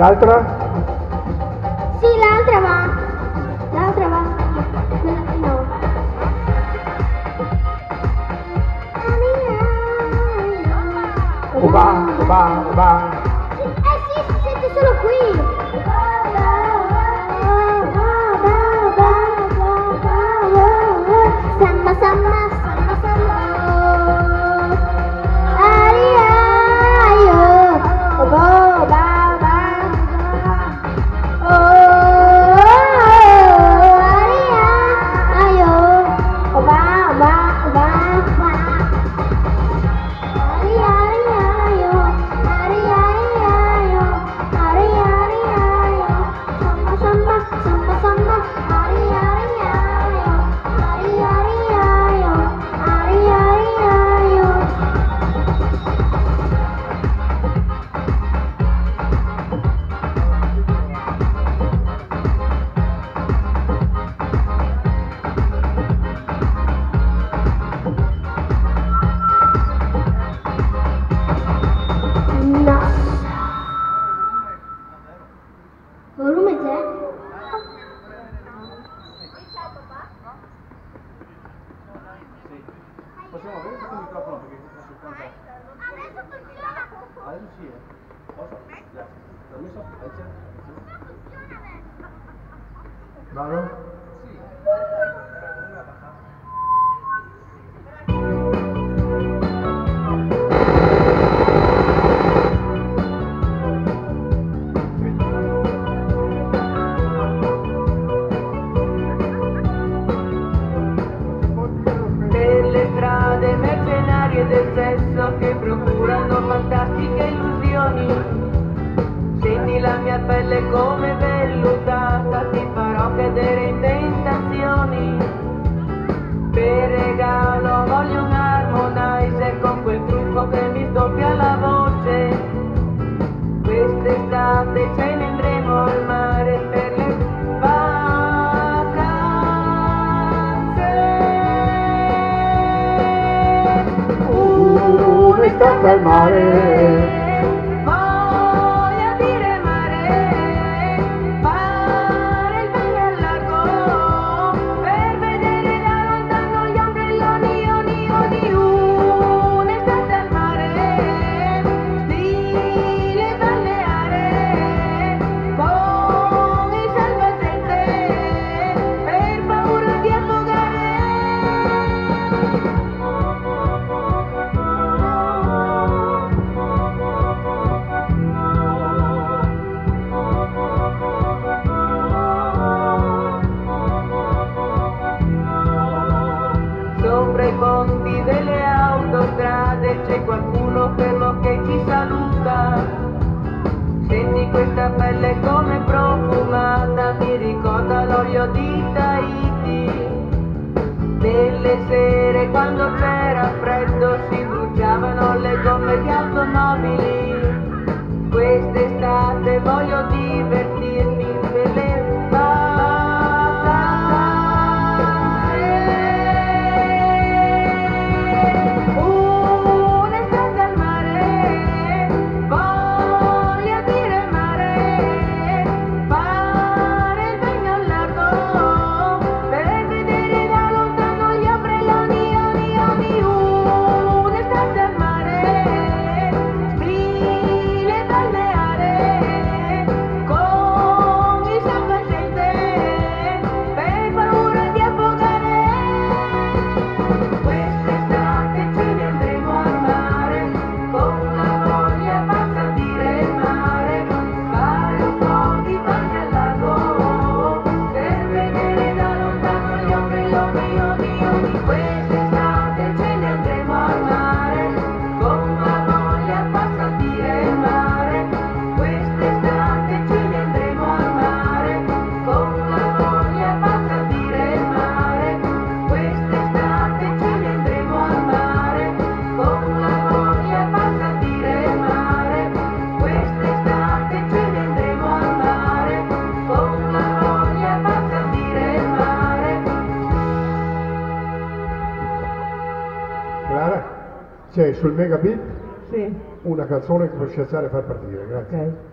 l'altra? Sì, l'altra va. L'altra va. No. Oba, oba, oba. Sì, si sente solo qui. Samba, samba, samba, samba. Ariaio. Oba, oba, oba. Oh, ariaio. Oba, oba, oba. Ariaio, ariaio, ariaio. Samba, samba, samba, samba. Ariaio, ariaio, ariaio. No. Volume c'è? Possiamo avere questo microfono perché si conta. Adesso funziona! Adesso sì, Posso? Grazie. Permesso? Vado? Per le strade mercenarie del sesso che procurano fantastiche illusioni. Senti la mia pelle come vellutata, ti farò cadere in tentazioni. Per regalo voglio un harmonizer con quel trucco che mi doppia la voce. Quest'estate ce ne andremo al mare per le Un'estate al mare. Voglia dire mare, fare il bagno al largo, per vedere da lontano gli ombrelloni, oni, un'estate al mare, stile balneare, con il salvagente, per paura di affogare. Sopra i ponti delle autostrade c'è qualcuno fermo che ci saluta. Senti questa pelle come profumata, mi ricorda l'olio di Tahiti. Nelle sere quando c'era freddo si bruciavano le gomme di automobili. Quest'estate voglio divertirmi nelle un'estate al mare, voglio dire mare, fare il bagno al largo, per vedere da lontano gli ombrelloni, oni, un'estate al mare, stile balneare, con il salvagente, per paura di affogare. Quest'estate ce ne andremo al mare, con la voglia pazza di remare, fare un po' di bagno al lago, per vedere da lontano gli ombrelloni, oni. Quest'estate ce ne andremo al mare, con la voglia pazza di remare, quest'estate ce ne andremo al mare, con la voglia pazza di remare, quest'estate ce ne andremo al mare, con la voglia pazza di remare, quest'estate ce ne andremo al mare, con la voglia pazza di remare. Clara? C'è sul Megabit Sì, una canzone che puoi schiacciare e far partire, grazie. ok.